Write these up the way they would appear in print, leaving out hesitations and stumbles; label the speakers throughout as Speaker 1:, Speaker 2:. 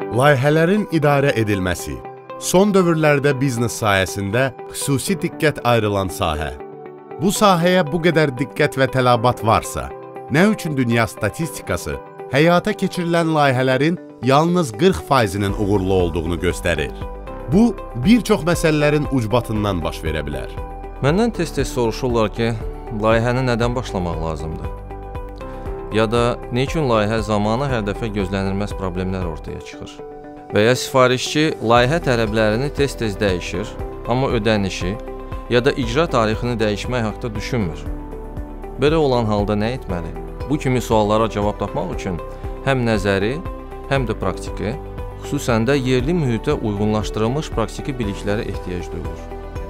Speaker 1: Layihələrin idarə edilməsi. Son dövrlərdə biznes sahəsində xüsusi diqqət ayrılan sahə. Bu sahəyə bu qədər diqqət və tələbat varsa, nə üçün dünya statistikası həyata keçirilən layihələrin yalnız 40%-nin uğurlu olduğunu göstərir? Bu, bir çox məsələlərin ucbatından baş verə bilər.
Speaker 2: Məndən tez-tez soruşurlar ki, layihəni nədən başlamaq lazımdır? Ya da nə üçün layihə zamanı hər dəfə gözlənilməz problemlər ortaya çıxır? Və ya sifarişçi layihə tələblərini tez-tez dəyişir, amma ödənişi ya da icra tarixini dəyişmək haqqında düşünmür. Belə olan halda nə etməli? Bu kimi suallara cavab tapmaq üçün həm nəzəri, həm də praktiki, xüsusən də yerli mühitə uyğunlaşdırılmış praktiki biliklərə ehtiyac duyulur.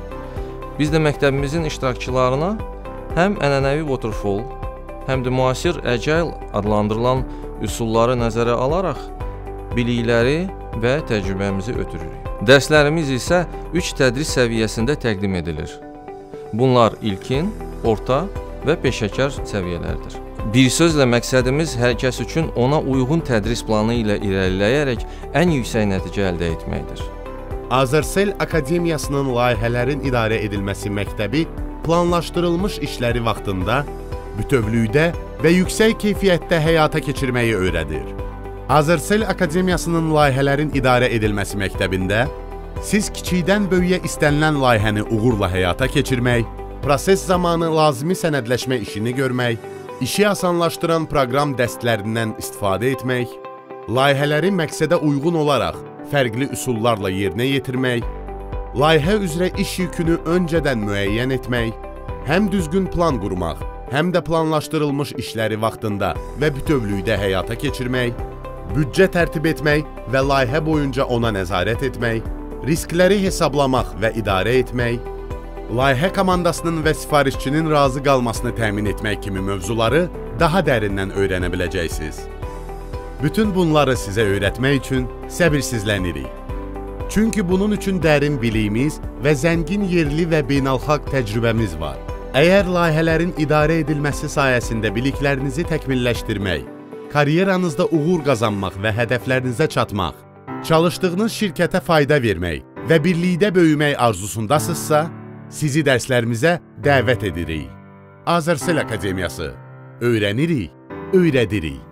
Speaker 2: Biz də məktəbimizin iştirakçılarına həm ənənəvi waterfall, həm də müasir agile adlandırılan üsulları nəzərə alaraq bilikləri və təcrübəmizi ötürürük. Dərslərimiz isə 3 tədris səviyyəsində təqdim edilir. Bunlar ilkin, orta və peşəkar səviyyələrdir. Bir sözlə məqsədimiz hər kəs üçün ona uyğun tədris planı ilə irəliləyərək ən yüksək nəticə əldə etməkdir.
Speaker 1: Azersel Akademiyasının layihələrin idarə edilməsi məktəbi planlaşdırılmış işləri vaxtında, bütövlükdə və yüksək keyfiyyətdə həyata keçirməyi öyrədir. Azersel Akademiyasının layihələrin idarə edilməsi məktəbində siz kiçikdən böyüyə istənilən layihəni uğurla həyata keçirmək, proses zamanı lazımi sənədləşmə işini görmək, işi asanlaşdıran proqram dəstlərindən istifadə etmək, layihələri məqsədə uyğun olaraq fərqli üsullarla yerinə yetirmək, layihə üzrə iş yükünü öncədən müəyyən etmək, həm düzgün plan qurmaq, həm də planlaşdırılmış işləri vaxtında və bütövlükdə həyata keçirmək, büdcə tərtib etmək və layihə boyunca ona nəzarət etmək, riskləri hesablamaq və idarə etmək, layihə komandasının və sifarişçinin razı qalmasını təmin etmək kimi mövzuları daha dərindən öyrənə biləcəksiniz. Bütün bunları sizə öyrətmək üçün səbirsizlənirik. Çünki bunun üçün dərin biliyimiz və zəngin yerli və beynəlxalq təcrübəmiz var. Əgər layihələrin idarə edilməsi sayəsində biliklərinizi təkmilləşdirmək, karyeranızda uğur qazanmaq və hədəflərinizə çatmaq, çalışdığınız şirkətə fayda vermək və birlikdə böyümək arzusundasınızsa, sizi dərslərimizə dəvət edirik. Azersel Akademiyası. Öyrənirik, öyrədirik.